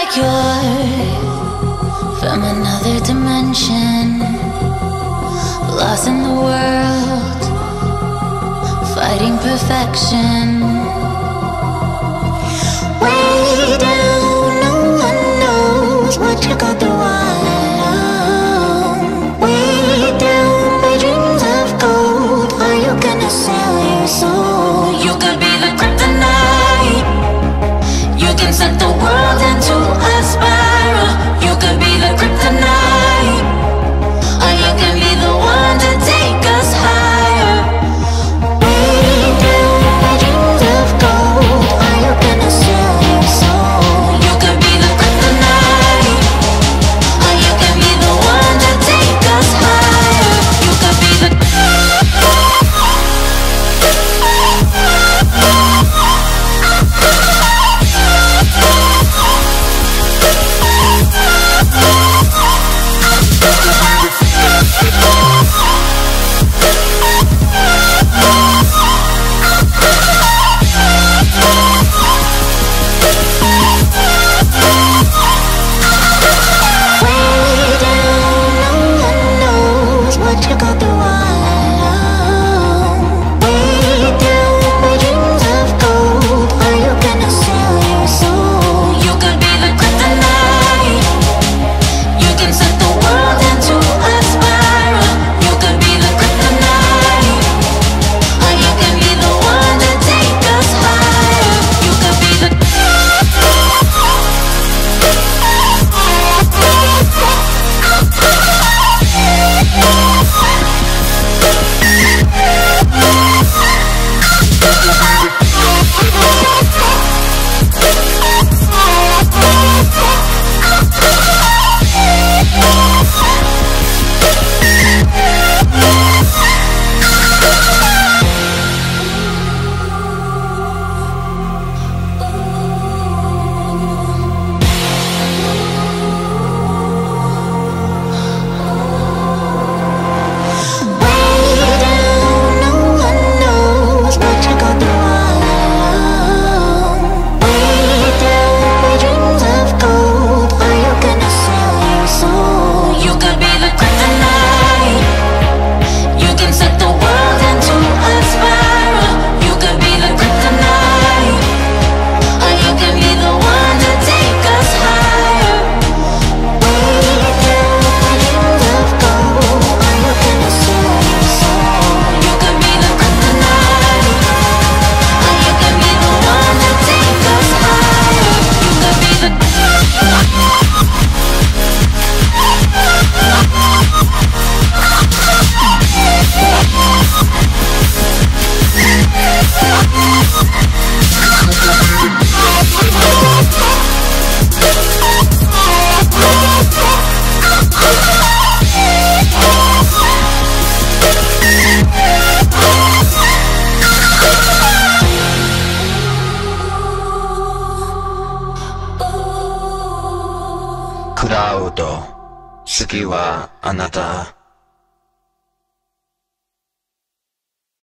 like you're from another dimension, lost in the world, fighting perfection. Way down, no one knows what you got through alone. Way down, my dreams of gold. Are you gonna sell your soul? You could be the kryptonite. You can set the world into a spiral. You could be the kryptonite, or you can be the one to take us higher. Way down, my dreams of gold. Are you gonna sell your soul? You could be the kryptonite, or you can be the one to take us higher. You could be the Crowd, 次はあなた。